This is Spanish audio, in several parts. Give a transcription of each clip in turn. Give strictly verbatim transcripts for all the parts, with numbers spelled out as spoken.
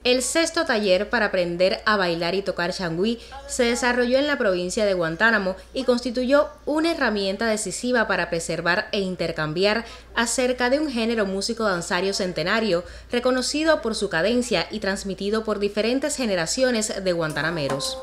El sexto taller para aprender a bailar y tocar changüí se desarrolló en la provincia de Guantánamo y constituyó una herramienta decisiva para preservar e intercambiar acerca de un género músico danzario centenario, reconocido por su cadencia y transmitido por diferentes generaciones de guantanameros.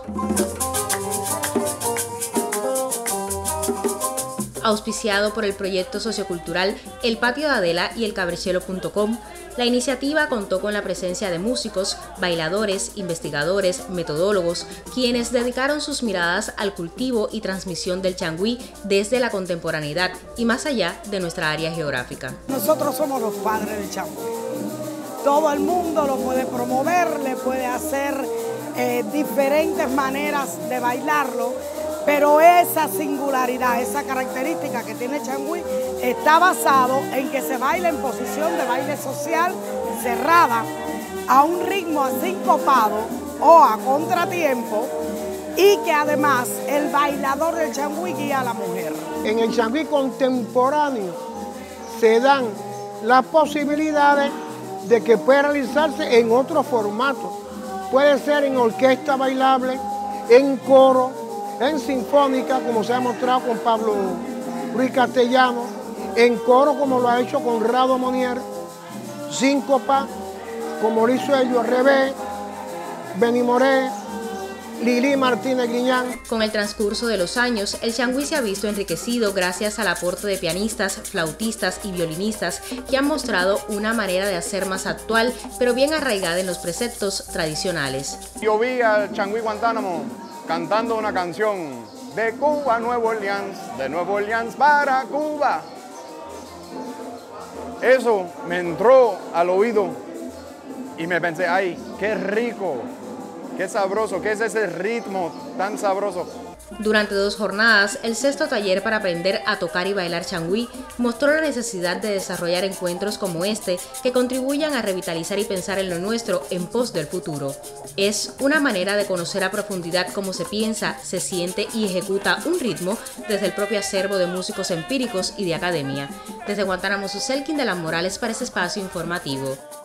Auspiciado por el proyecto sociocultural El Patio de Adela y el cabrechelo punto com, la iniciativa contó con la presencia de músicos, bailadores, investigadores, metodólogos, quienes dedicaron sus miradas al cultivo y transmisión del changüí desde la contemporaneidad y más allá de nuestra área geográfica. Nosotros somos los padres del changüí. Todo el mundo lo puede promover, le puede hacer eh, diferentes maneras de bailarlo, pero esa singularidad, esa característica que tiene el changüí está basado en que se baila en posición de baile social cerrada, a un ritmo asincopado o a contratiempo, y que además el bailador del changüí guía a la mujer. En el changüí contemporáneo se dan las posibilidades de que pueda realizarse en otro formato. Puede ser en orquesta bailable, en coro, en sinfónica, como se ha mostrado con Pablo Ruiz Castellano, en coro, como lo ha hecho Conrado Monier, síncopa, como lo hizo Elio Revés, Benny Moré, Lili Martínez Guiñán. Con el transcurso de los años, el changüí se ha visto enriquecido gracias al aporte de pianistas, flautistas y violinistas que han mostrado una manera de hacer más actual, pero bien arraigada en los preceptos tradicionales. Yo vi al changüí Guantánamo cantando una canción de Cuba a Nueva Orleans, de Nueva Orleans para Cuba. Eso me entró al oído y me pensé, ay, qué rico, qué sabroso, qué es ese ritmo tan sabroso. Durante dos jornadas, el sexto taller para aprender a tocar y bailar changüí mostró la necesidad de desarrollar encuentros como este que contribuyan a revitalizar y pensar en lo nuestro en pos del futuro. Es una manera de conocer a profundidad cómo se piensa, se siente y ejecuta un ritmo desde el propio acervo de músicos empíricos y de academia. Desde Guantánamo, Suselkin de las Morales para ese espacio informativo.